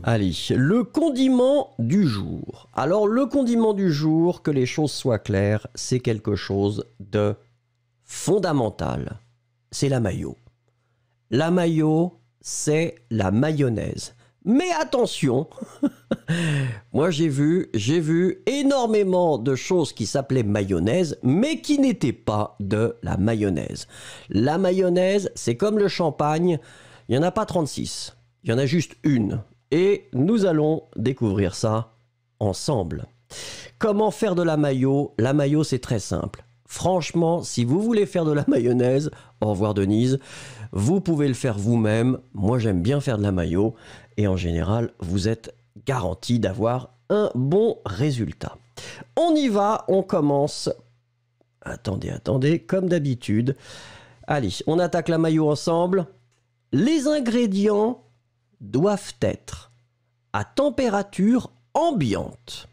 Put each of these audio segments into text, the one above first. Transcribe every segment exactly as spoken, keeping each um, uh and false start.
Allez, le condiment du jour. Alors, le condiment du jour, que les choses soient claires, c'est quelque chose de fondamental. C'est la mayo. La mayo, c'est la mayonnaise. Mais attention, moi j'ai vu, j'ai vu énormément de choses qui s'appelaient mayonnaise, mais qui n'étaient pas de la mayonnaise. La mayonnaise, c'est comme le champagne, il n'y en a pas trente-six, il y en a juste une. Et nous allons découvrir ça ensemble. Comment faire de la mayo? La mayo, c'est très simple. Franchement, si vous voulez faire de la mayonnaise, au revoir Denise, vous pouvez le faire vous-même. Moi, j'aime bien faire de la mayo. Et en général, vous êtes garanti d'avoir un bon résultat. On y va, on commence. Attendez, attendez, comme d'habitude. Allez, on attaque la mayo ensemble. Les ingrédients doivent être à température ambiante.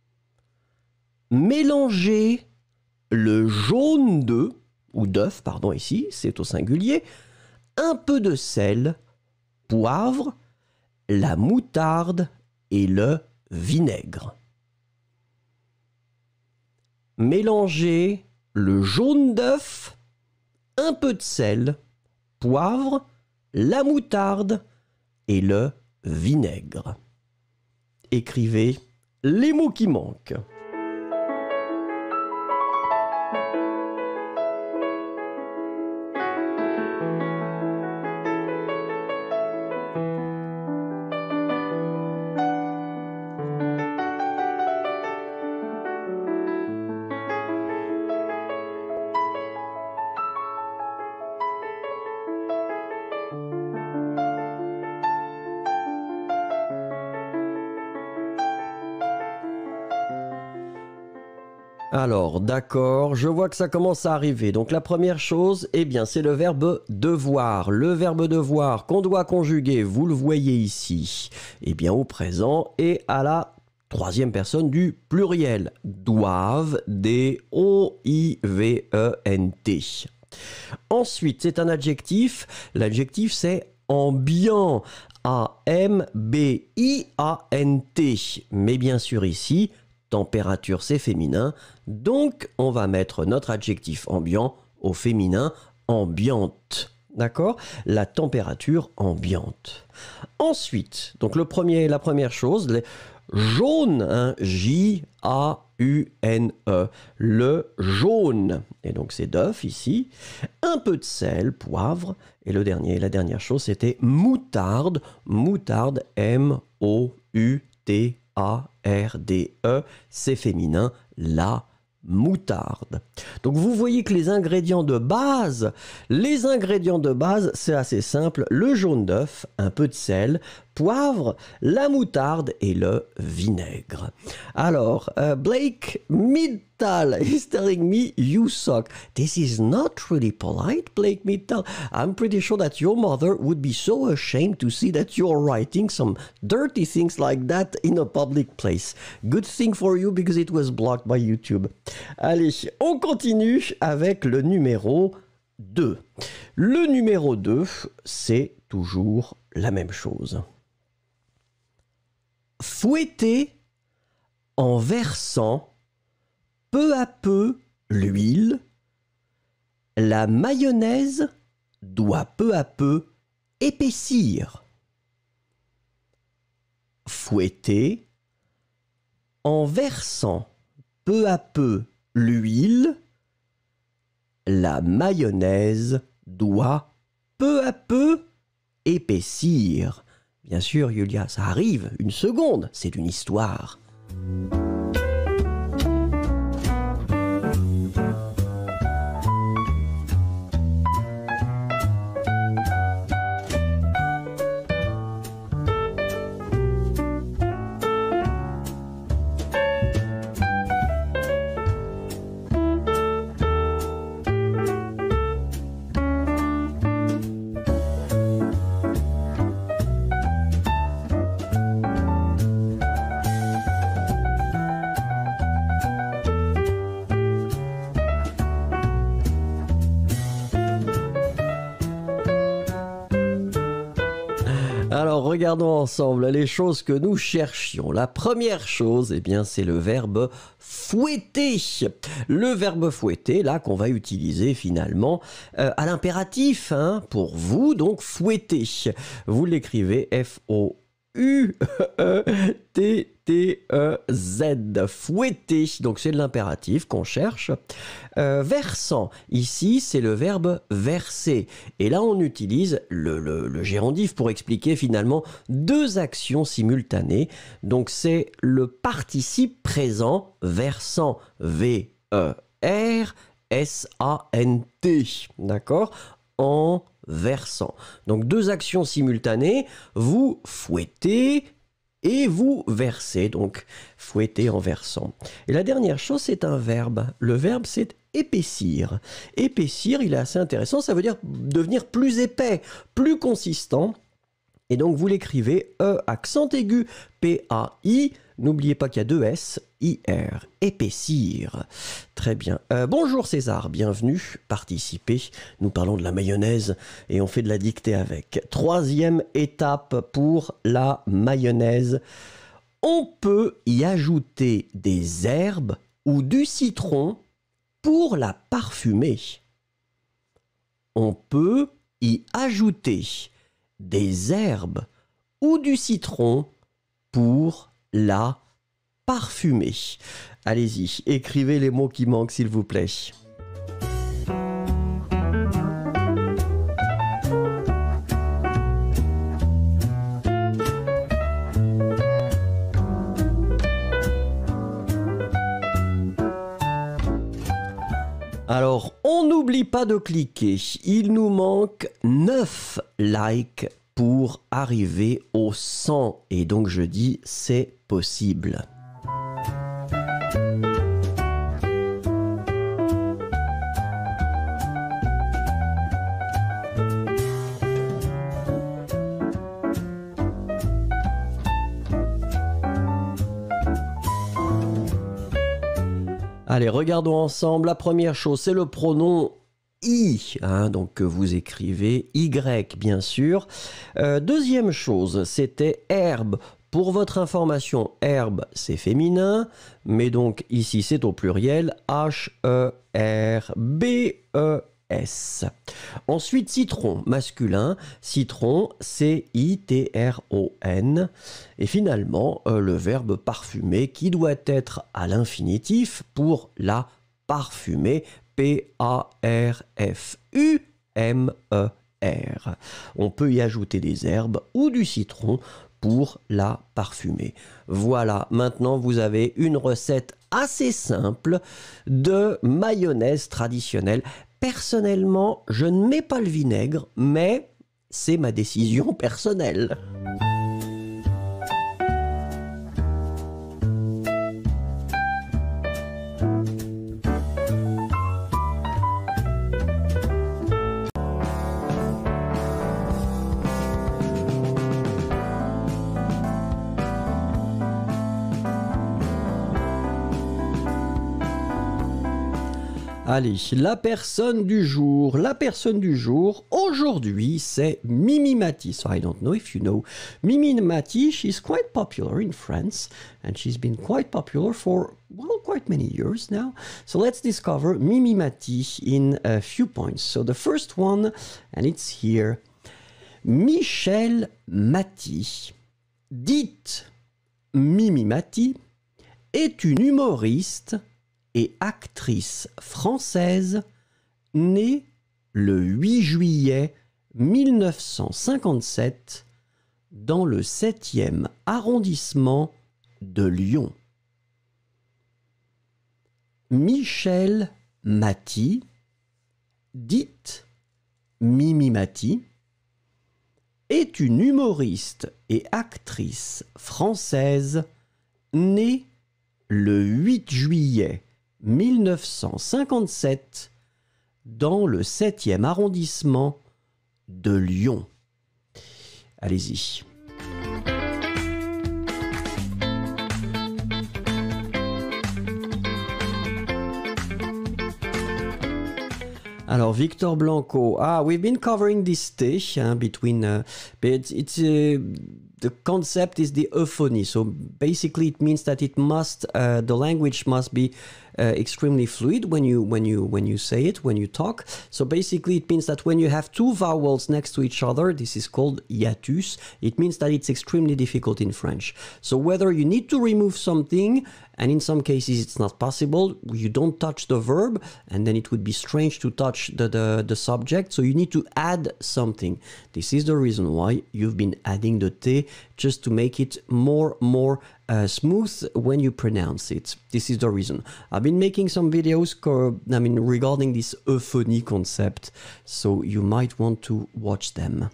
Mélangez le jaune d'œuf, ou d'œuf, pardon, ici, c'est au singulier, un peu de sel, poivre, la moutarde et le vinaigre. Mélangez le jaune d'œuf, un peu de sel, poivre, la moutarde et le vinaigre. Écrivez les mots qui manquent. Alors, d'accord, je vois que ça commence à arriver. Donc la première chose, eh bien, c'est le verbe devoir. Le verbe devoir qu'on doit conjuguer, vous le voyez ici, eh bien, au présent et à la troisième personne du pluriel. Doivent, D O I V E N T. Ensuite, c'est un adjectif. L'adjectif, c'est ambiant. A M B I A N T. Mais bien sûr ici, température, c'est féminin. Donc, on va mettre notre adjectif ambiant au féminin, ambiante. D'accord? La température ambiante. Ensuite, donc le premier, la première chose, les jaune, hein, J A U N E, le jaune. Et donc, c'est d'œuf ici. Un peu de sel, poivre. Et le dernier, la dernière chose, c'était moutarde. Moutarde, M O U T A R D E, c'est féminin, la moutarde. Donc vous voyez que les ingrédients de base, les ingrédients de base, c'est assez simple. Le jaune d'œuf, un peu de sel, poivre, la moutarde et le vinaigre. Alors, uh, Blake Midtal is telling me you suck. This is not really polite, Blake Midtal. I'm pretty sure that your mother would be so ashamed to see that you're writing some dirty things like that in a public place. Good thing for you because it was blocked by YouTube. Allez, on continue avec le numéro deux. Le numéro deux, c'est toujours la même chose. Fouetter en versant peu à peu l'huile, la mayonnaise doit peu à peu épaissir. Fouetter en versant peu à peu l'huile, la mayonnaise doit peu à peu épaissir. Bien sûr, Julia, ça arrive, une seconde, c'est une histoire. Alors, regardons ensemble les choses que nous cherchions. La première chose, eh bien, c'est le verbe fouetter. Le verbe fouetter, là, qu'on va utiliser finalement euh, à l'impératif, hein, pour vous, donc fouetter. Vous l'écrivez F O U E T T E Z, fouetter, donc c'est de l'impératif qu'on cherche. Euh, versant, ici c'est le verbe verser, et là on utilise le, le, le gérondif pour expliquer finalement deux actions simultanées, donc c'est le participe présent versant, V E R S A N T, d'accord, en versant. Donc deux actions simultanées, vous fouettez et vous versez, donc fouetter en versant. Et la dernière chose, c'est un verbe. Le verbe, c'est épaissir. Épaissir, il est assez intéressant, ça veut dire devenir plus épais, plus consistant. Et donc vous l'écrivez E, accent aigu, P A I, n'oubliez pas qu'il y a deux S, I R, épaissir. Très bien. Euh, bonjour César, bienvenue, participez. Nous parlons de la mayonnaise et on fait de la dictée avec. Troisième étape pour la mayonnaise. On peut y ajouter des herbes ou du citron pour la parfumer. On peut y ajouter des herbes ou du citron pour la parfumer. Allez-y, écrivez les mots qui manquent s'il vous plaît. Alors, on n'oublie pas de cliquer. Il nous manque neuf likes pour arriver aux cent. Et donc, je dis, c'est possible. Allez, regardons ensemble. La première chose, c'est le pronom I, hein, donc que vous écrivez Y, bien sûr. Euh, deuxième chose, c'était herbe. Pour votre information, herbe, c'est féminin, mais donc ici, c'est au pluriel, H E R B E S. Ensuite, citron, masculin, citron, C I T R O N. Et finalement, euh, le verbe parfumer qui doit être à l'infinitif pour la parfumer, P A R F U M E R. On peut y ajouter des herbes ou du citron pour la parfumer. Voilà, maintenant vous avez une recette assez simple de mayonnaise traditionnelle. Personnellement, je ne mets pas le vinaigre, mais c'est ma décision personnelle. Allez, la personne du jour. La personne du jour, aujourd'hui, c'est Mimi Mati. So I don't know if you know. Mimi Mati, she's quite popular in France. And she's been quite popular for, well, quite many years now. So let's discover Mimi Mati in a few points. So the first one, and it's here. Michel Mati, dite Mimi Mati, est une humoriste et actrice française née le huit juillet mille neuf cent cinquante-sept dans le septième arrondissement de Lyon. Michel Mati, dite Mimi Mati, est une humoriste et actrice française née le huit juillet mille neuf cent cinquante-sept dans le septième arrondissement de Lyon. Allez-y. Alors, Victor Blanco. Ah, we've been covering this day uh, between, uh, but it's, it's uh, the concept is the euphony. So basically it means that it must, uh, the language must be uh, extremely fluid when you, when you, when you say it, when you talk. So basically it means that when you have two vowels next to each other, this is called hiatus. It means that it's extremely difficult in French. So whether you need to remove something, and in some cases it's not possible, you don't touch the verb, and then it would be strange to touch the, the, the subject, so you need to add something. This is the reason why you've been adding the T, just to make it more, more uh, smooth when you pronounce it. This is the reason. I've been making some videos I mean, regarding this euphony concept, so you might want to watch them.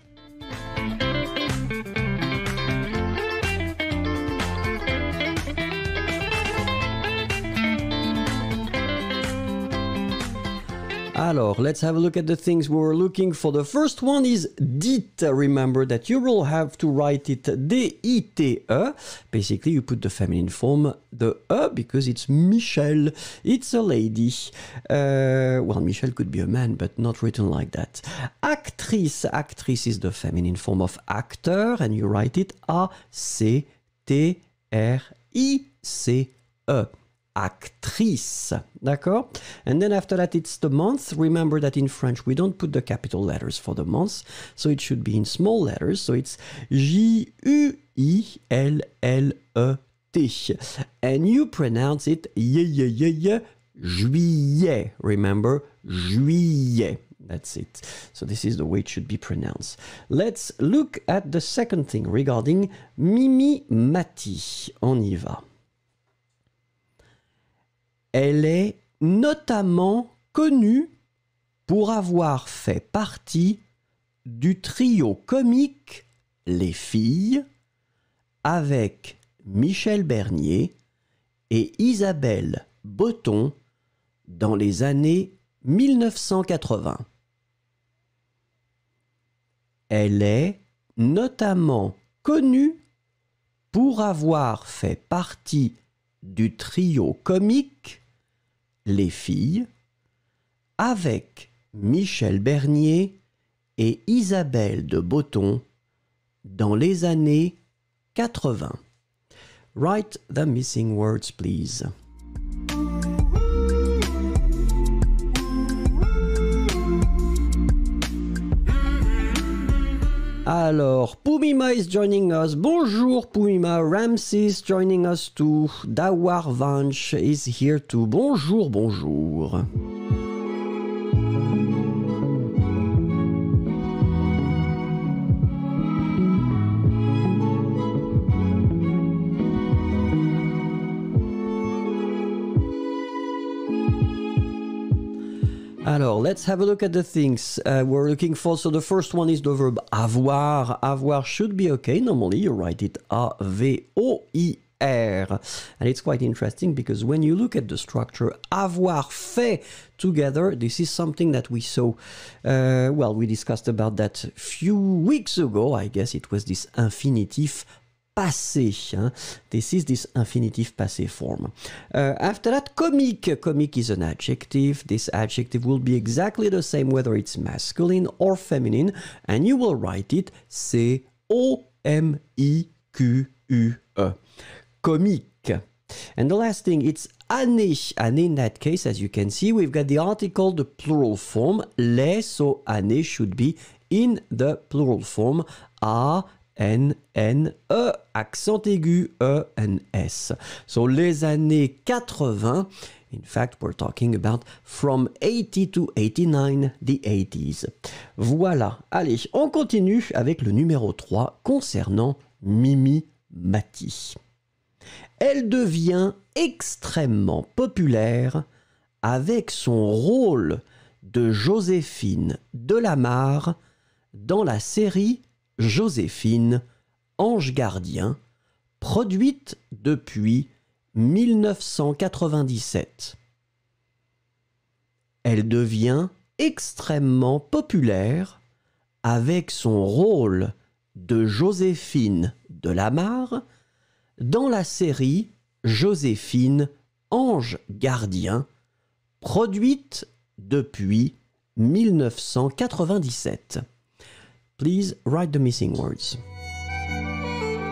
Alors, let's have a look at the things we were looking for. The first one is dit. Remember that you will have to write it D I T E. Basically, you put the feminine form, the E, because it's Michel. It's a lady. Uh, well, Michel could be a man, but not written like that. Actrice. Actrice is the feminine form of actor, and you write it A C T R I C E. Actrice, d'accord? And then after that it's the month. Remember that in French we don't put the capital letters for the months, so it should be in small letters, so it's J U I L L E T. And you pronounce it y y y y juillet. Remember, juillet. That's it. So this is the way it should be pronounced. Let's look at the second thing regarding Mimi Mati. On y va. Elle est notamment connue pour avoir fait partie du trio comique Les Filles avec Michel Bernier et Isabelle Botton dans les années mille neuf cent quatre-vingts. Elle est notamment connue pour avoir fait partie du trio comique Les Filles avec Michel Bernier et Isabelle de Botton dans les années quatre-vingts. Write the missing words, please. Alors, Poumima is joining us. Bonjour Poumima. Ramses joining us too. Dawar Vanch is here too. Bonjour, bonjour. Alors, let's have a look at the things uh, we're looking for. So the first one is the verb avoir. Avoir should be okay. Normally, you write it A V O I R. And it's quite interesting because when you look at the structure, avoir fait together, this is something that we saw, uh, well, we discussed about that a few weeks ago. I guess it was this infinitive passé. Hein? This is this infinitive passé form. Uh, after that, comique. Comique is an adjective. This adjective will be exactly the same whether it's masculine or feminine, and you will write it C O M I Q U E. Comique. And the last thing, it's année. Année, in that case, as you can see, we've got the article, the plural form, les, so année should be in the plural form, a, N, N, E, accent aigu, E, and S. So, les années quatre-vingts, in fact, we're talking about from eighty to eighty-nine, the eighties. Voilà. Allez, on continue avec le numéro trois concernant Mimi Mati. Elle devient extrêmement populaire avec son rôle de Joséphine Delamarre dans la série Joséphine, Ange gardien, produite depuis mille neuf cent quatre-vingt-dix-sept. Elle devient extrêmement populaire avec son rôle de Joséphine Delamarre dans la série Joséphine, Ange gardien, produite depuis mille neuf cent quatre-vingt-dix-sept. Please write the missing words.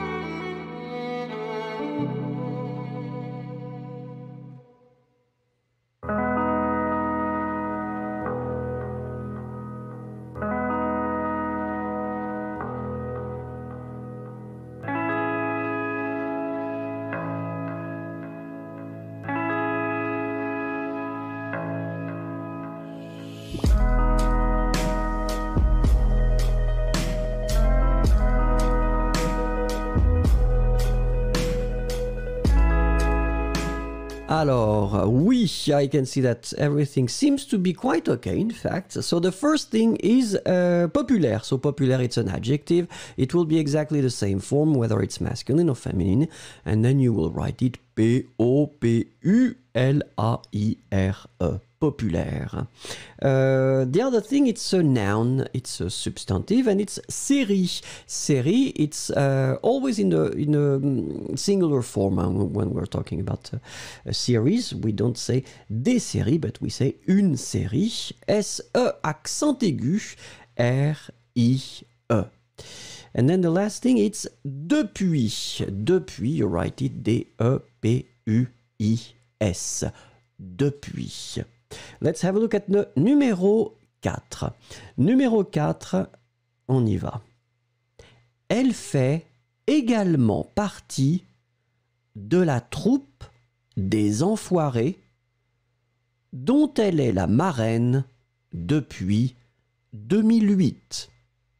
Alors, oui, I can see that everything seems to be quite okay, in fact. So the first thing is uh, populaire. So populaire, it's an adjective. It will be exactly the same form, whether it's masculine or feminine. And then you will write it P O P U L A I R E. Populaire. Uh, the other thing, it's a noun, it's a substantive, and it's série. Série, it's uh, always in the in a singular form. Uh, when we're talking about uh, a series, we don't say des séries, but we say une série. S-E, accent aigu, R I E. And then the last thing, it's depuis. Depuis, you write it D E P U I S. Depuis. Let's have a look at the numéro quatre. Numéro quatre, on y va. Elle fait également partie de la troupe des Enfoirés dont elle est la marraine depuis deux mille huit.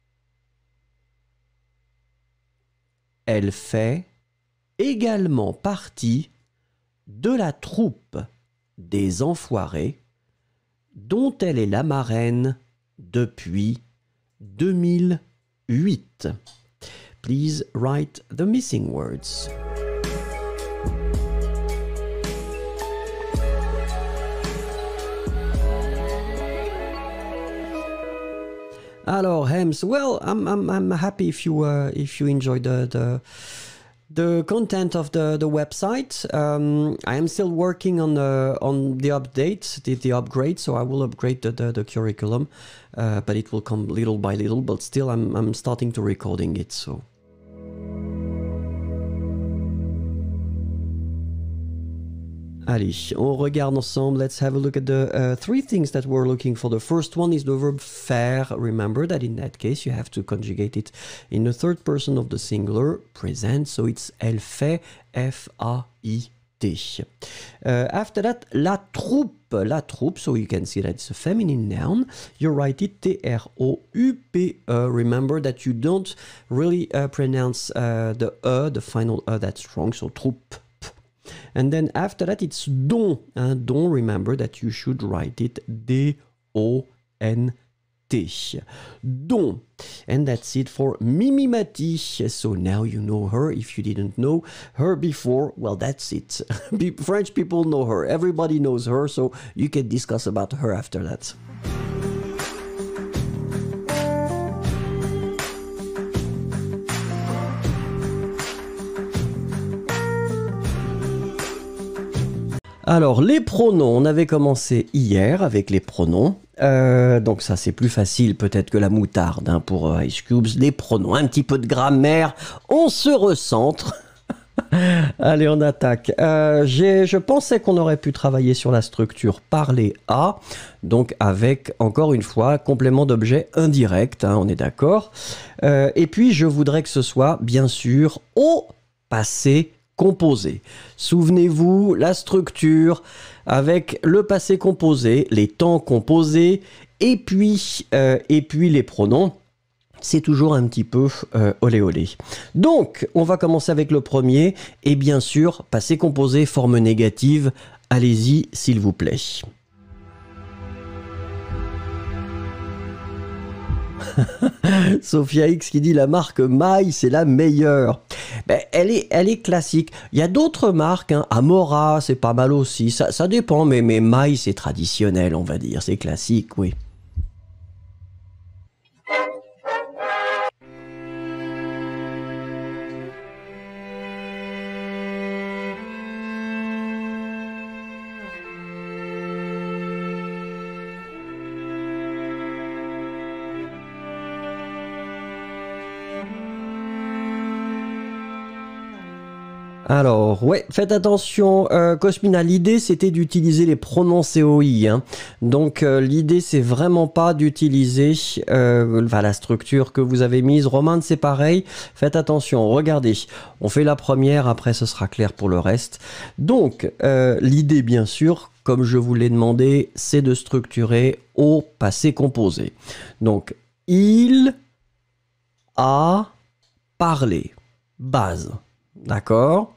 Elle fait également partie de la troupe des Enfoirés dont elle est la marraine depuis deux mille huit. Please write the missing words. Alors, Hems, well, I'm I'm I'm happy if you uh, if you enjoyed the the the content of the the website. Um, I am still working on the on the update, the, the upgrade. So I will upgrade the the, the curriculum, uh, but it will come little by little. But still, I'm I'm starting to recording it. So. Allez, on regarde ensemble. Let's have a look at the uh, three things that we're looking for. The first one is the verb faire. Remember that in that case, you have to conjugate it in the third person of the singular, present. So it's elle fait, F A I T. Uh, after that, la troupe. La troupe, so you can see that it's a feminine noun. You write it T R O U P E. Remember that you don't really uh, pronounce uh, the E, the final E that's strong, so troupe. And then after that, it's don. Hein, don, remember that you should write it D O N T. Don. And that's it for Mimi Mati. So now you know her. If you didn't know her before, well, that's it. French people know her. Everybody knows her, so you can discuss about her after that. Alors, les pronoms, on avait commencé hier avec les pronoms. Euh, donc ça, c'est plus facile peut-être que la moutarde hein, pour euh, Ice Cubes. Les pronoms, un petit peu de grammaire, on se recentre. Allez, on attaque. Euh, je pensais qu'on aurait pu travailler sur la structure parler à, donc avec, encore une fois, complément d'objet indirect, hein, on est d'accord. Euh, et puis, je voudrais que ce soit, bien sûr, au passé composé. Souvenez-vous, la structure avec le passé composé, les temps composés, et puis, euh, et puis les pronoms. C'est toujours un petit peu euh, olé olé. Donc, on va commencer avec le premier. Et bien sûr, passé composé, forme négative. Allez-y, s'il vous plaît. Sophia X qui dit la marque Maille, c'est la meilleure. Ben, elle est, elle est classique. Il y a d'autres marques, hein. Amora, c'est pas mal aussi. Ça, ça dépend, mais, mais Maille, c'est traditionnel, on va dire. C'est classique, oui. Alors, ouais, faites attention, euh, Cosmina, l'idée c'était d'utiliser les pronoms C O I. Hein. Donc, euh, l'idée c'est vraiment pas d'utiliser euh, enfin, la structure que vous avez mise. Romane, c'est pareil. Faites attention, regardez. On fait la première, après ce sera clair pour le reste. Donc, euh, l'idée, bien sûr, comme je vous l'ai demandé, c'est de structurer au passé composé. Donc, il a parlé. Base. D'accord ?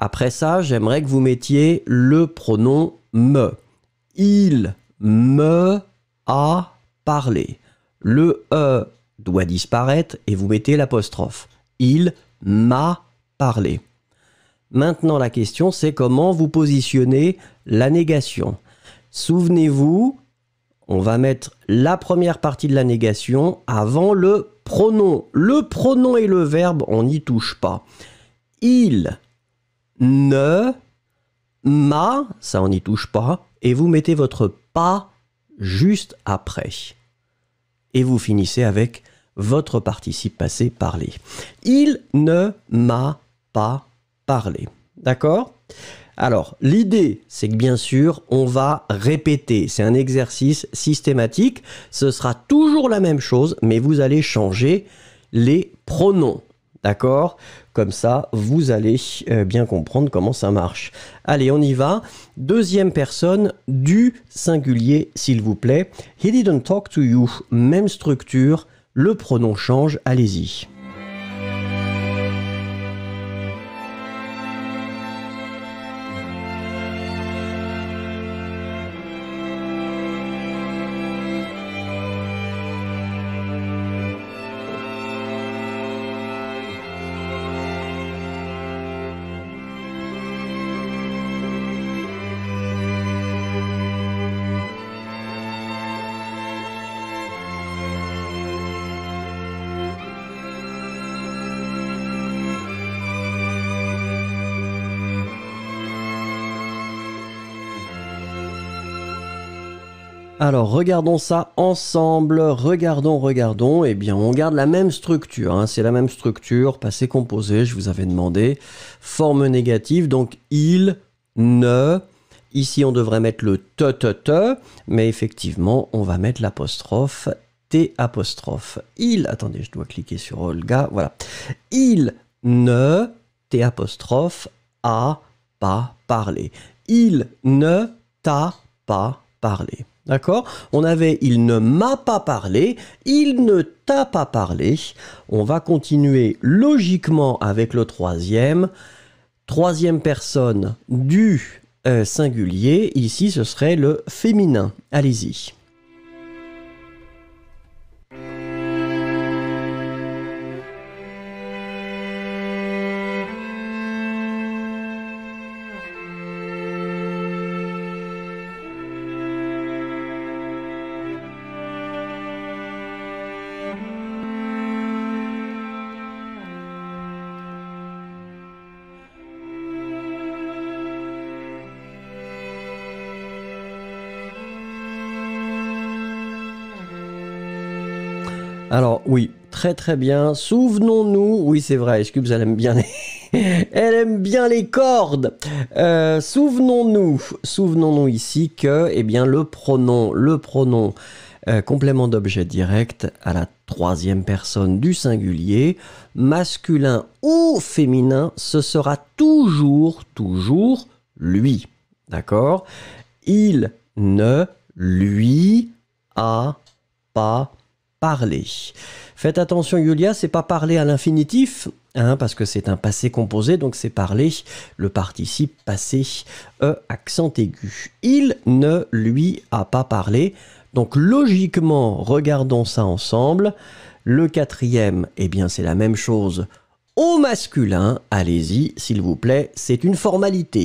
Après ça, j'aimerais que vous mettiez le pronom me. Il me a parlé. Le e doit disparaître et vous mettez l'apostrophe. Il m'a parlé. Maintenant, la question, c'est comment vous positionnez la négation. Souvenez-vous, on va mettre la première partie de la négation avant le pronom. Le pronom et le verbe, on n'y touche pas. Il ne m'a, ça on n'y touche pas, et vous mettez votre pas juste après. Et vous finissez avec votre participe passé parlé. Il ne m'a pas parlé. D'accord ? Alors, l'idée, c'est que bien sûr, on va répéter. C'est un exercice systématique. Ce sera toujours la même chose, mais vous allez changer les pronoms. D'accord ? Comme ça, vous allez euh, bien comprendre comment ça marche. Allez, on y va. Deuxième personne du singulier, s'il vous plaît. He didn't talk to you. Même structure. Le pronom change. Allez-y. Alors, regardons ça ensemble. Regardons, regardons. Eh bien, on garde la même structure. Hein. C'est la même structure. Passé composé, je vous avais demandé. Forme négative. Donc, il, ne. Ici, on devrait mettre le te, te, te. Mais effectivement, on va mettre l'apostrophe. T apostrophe. Il, attendez, je dois cliquer sur Olga. Voilà. Il, ne, T apostrophe, a pas parlé. Il ne t'a pas parlé. D'accord ? On avait « il ne m'a pas parlé »,« il ne t'a pas parlé ». On va continuer logiquement avec le troisième. Troisième personne du euh, singulier. Ici, ce serait le féminin. Allez-y. Alors oui, très très bien. Souvenons-nous, oui c'est vrai, Scubs elle aime bien les, elle aime bien les cordes. Euh, souvenons-nous, souvenons-nous ici que, eh bien le pronom, le pronom euh, complément d'objet direct à la troisième personne du singulier, masculin ou féminin, ce sera toujours, toujours lui. D'accord ? Il ne lui a pas parler. Faites attention Yulia, c'est pas parler à l'infinitif, hein, parce que c'est un passé composé, donc c'est parler, le participe passé, E, accent aigu. Il ne lui a pas parlé, donc logiquement, regardons ça ensemble. Le quatrième, eh bien c'est la même chose au masculin, allez-y s'il vous plaît, c'est une formalité.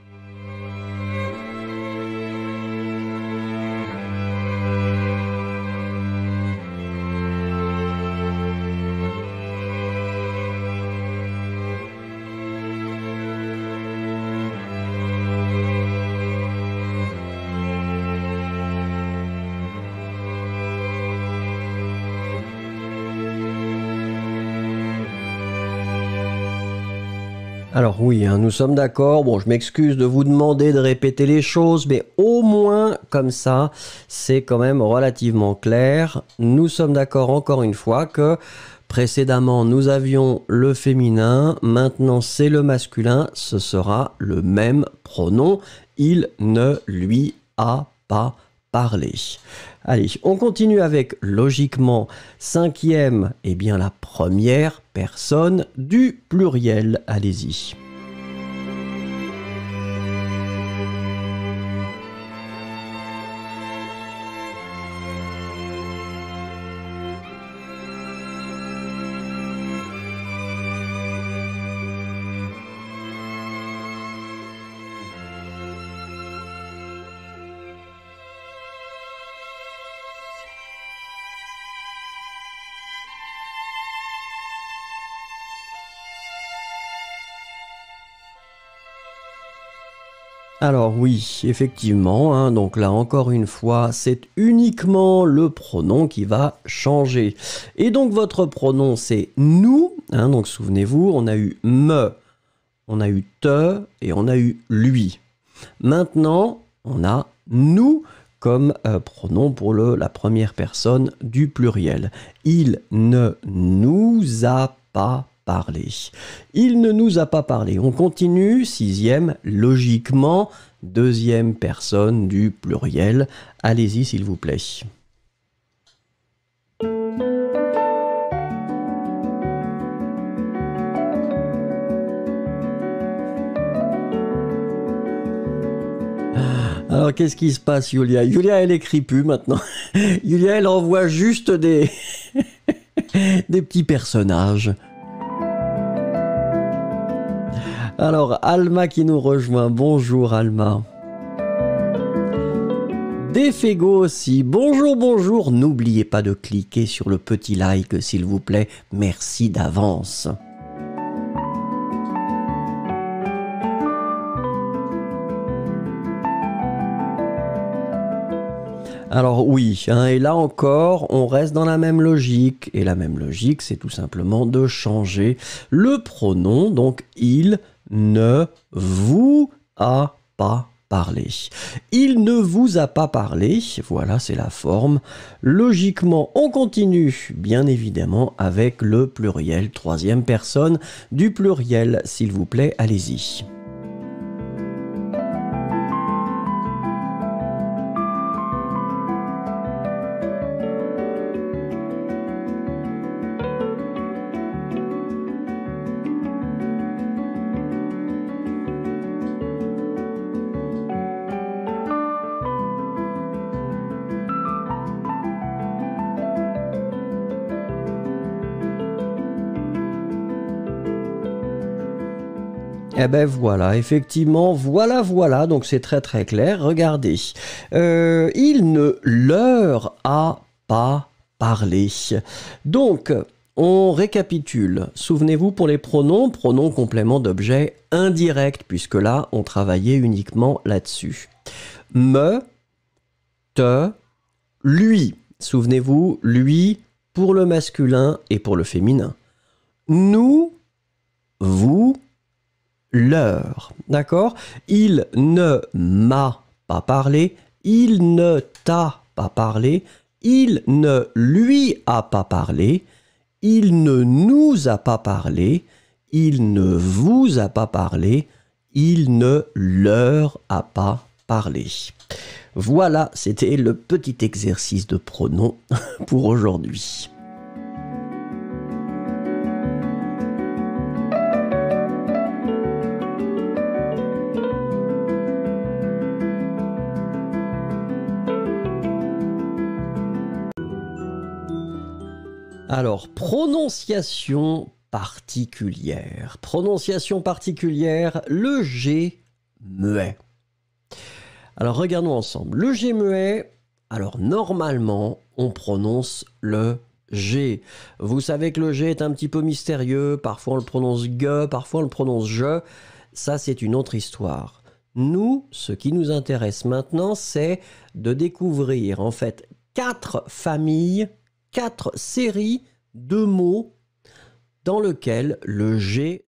Alors oui, hein, nous sommes d'accord. Bon, je m'excuse de vous demander de répéter les choses, mais au moins, comme ça, c'est quand même relativement clair. Nous sommes d'accord encore une fois que précédemment, nous avions le féminin. Maintenant, c'est le masculin. Ce sera le même pronom. Il ne lui a pas parlé. Allez, on continue avec, logiquement, cinquième, eh bien la première personne du pluriel. Allez-y. Alors oui, effectivement, hein, donc là encore une fois, c'est uniquement le pronom qui va changer. Et donc votre pronom c'est nous, hein, donc souvenez-vous, on a eu me, on a eu te et on a eu lui. Maintenant, on a nous comme euh, pronom pour le, la première personne du pluriel. Il ne nous a pas parlé. Il ne nous a pas parlé. On continue, sixième, logiquement, deuxième personne du pluriel. Allez-y, s'il vous plaît. Alors, qu'est-ce qui se passe, Julia? Julia, elle écrit plus maintenant. Julia, elle envoie juste des, des petits personnages. Alors, Alma qui nous rejoint. Bonjour, Alma. Defego aussi. Bonjour, bonjour. N'oubliez pas de cliquer sur le petit like, s'il vous plaît. Merci d'avance. Alors oui, hein, et là encore, on reste dans la même logique. Et la même logique, c'est tout simplement de changer le pronom. Donc, il ne vous a pas parlé. Il ne vous a pas parlé. Voilà, c'est la forme. Logiquement, on continue, bien évidemment, avec le pluriel. Troisième personne du pluriel, s'il vous plaît, allez-y. Eh ben voilà, effectivement, voilà, voilà, donc c'est très très clair, regardez. Euh, il ne leur a pas parlé. Donc, on récapitule. Souvenez-vous pour les pronoms, pronoms complément d'objet indirect, puisque là, on travaillait uniquement là-dessus. Me, te, lui. Souvenez-vous, lui pour le masculin et pour le féminin. Nous, vous, leur. D'accord? Il ne m'a pas parlé, il ne t'a pas parlé, il ne lui a pas parlé, il ne nous a pas parlé, il ne vous a pas parlé, il ne leur a pas parlé. Voilà, c'était le petit exercice de pronoms pour aujourd'hui. Alors, prononciation particulière. Prononciation particulière, le G muet. Alors, regardons ensemble. Le G muet, alors normalement, on prononce le G. Vous savez que le G est un petit peu mystérieux. Parfois, on le prononce G, parfois, on le prononce je. Ça, c'est une autre histoire. Nous, ce qui nous intéresse maintenant, c'est de découvrir, en fait, quatre familles, quatre séries de mots dans lesquels le G